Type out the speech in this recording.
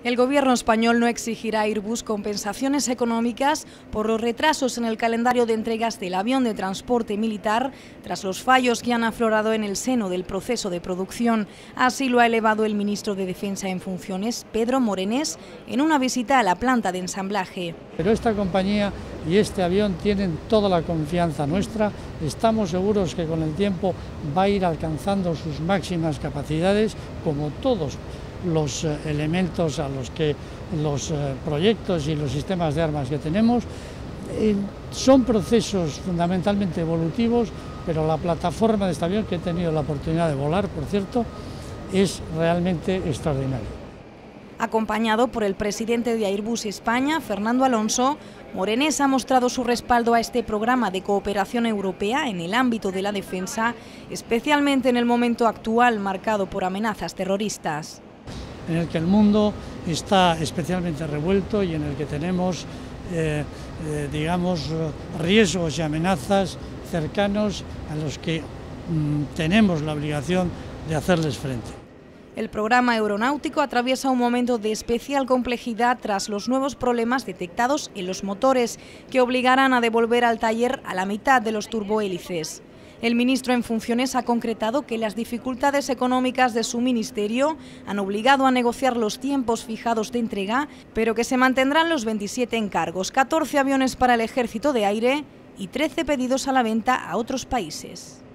El gobierno español no exigirá a Airbus compensaciones económicas por los retrasos en el calendario de entregas del avión de transporte militar tras los fallos que han aflorado en el seno del proceso de producción. Así lo ha elevado el ministro de Defensa en funciones, Pedro Morenés, en una visita a la planta de ensamblaje. Pero esta compañía y este avión tienen toda la confianza nuestra. Estamos seguros que con el tiempo va a ir alcanzando sus máximas capacidades, como todos los elementos a los que los proyectos y los sistemas de armas que tenemos. Son procesos fundamentalmente evolutivos, pero la plataforma de este avión, que he tenido la oportunidad de volar, por cierto, es realmente extraordinaria. Acompañado por el presidente de Airbus España, Fernando Alonso, Morenés ha mostrado su respaldo a este programa de cooperación europea en el ámbito de la defensa, especialmente en el momento actual marcado por amenazas terroristas. En el que el mundo está especialmente revuelto y en el que tenemos, digamos, riesgos y amenazas cercanos a los que tenemos la obligación de hacerles frente. El programa aeronáutico atraviesa un momento de especial complejidad tras los nuevos problemas detectados en los motores, que obligarán a devolver al taller a la mitad de los turbohélices. El ministro en funciones ha concretado que las dificultades económicas de su ministerio han obligado a negociar los tiempos fijados de entrega, pero que se mantendrán los 27 encargos, 14 aviones para el Ejército de Aire y 13 pedidos a la venta a otros países.